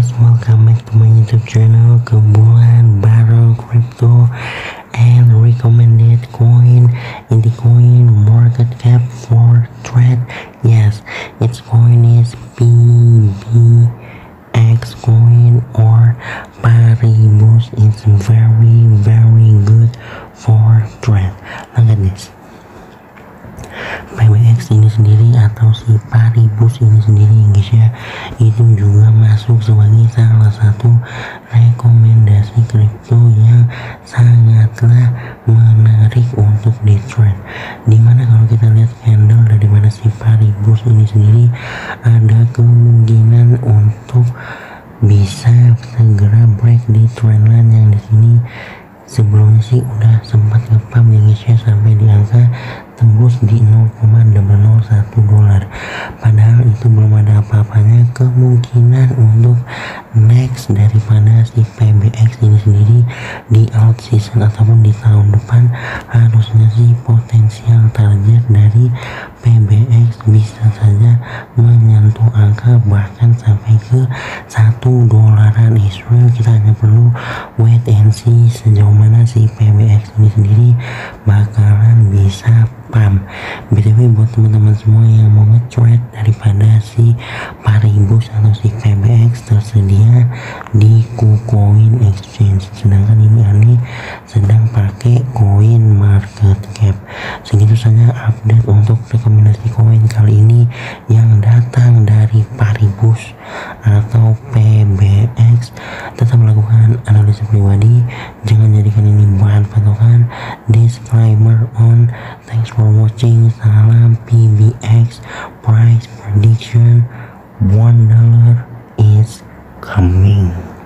guys, welcome back to my YouTube channel Kebulan Bareng Crypto and recommended coin in the coin market cap for trade. Yes, its coin is PBX coin or Paribus. It's very good for trade. Look at this. PBX ini sendiri atau si Paribus ini sendiri guys ya, itu juga masuk sebagai salah satu rekomendasi kripto yang sangatlah menarik untuk di trade. Dimana kalau kita lihat candle daripada si Paribus ini sendiri ada kemungkinan untuk bisa segera break di trendline yang di sini sebelumnya sih udah sempat ngepump ya guys ya, sampai di angka tembus di 0,001 dolar. Padahal itu belum ada apa-apanya. Kemungkinan untuk next daripada si PBX ini sendiri di out season ataupun di tahun depan harusnya sih potensial target dari PBX bisa saja menyentuh angka bahkan sampai ke 1 dolaran Israel. Kita hanya perlu wait and see sejauh mana si PBX ini sendiri bakalan bisa pump. BTW buat teman-teman semua yang mau nge-trade daripada si Paribus atau si PBX tersedia di KuCoin Exchange, sedangkan ini Ani sedang pakai coin market cap. Segitu saja update untuk rekomendasi koin kali ini yang datang dari Paribus atau PBX. Tetap melakukan analisis pribadi, jangan jadikan ini bahan patokan. Disclaimer on. Thanks for watching. Salam PBX. Price prediction $1 is coming.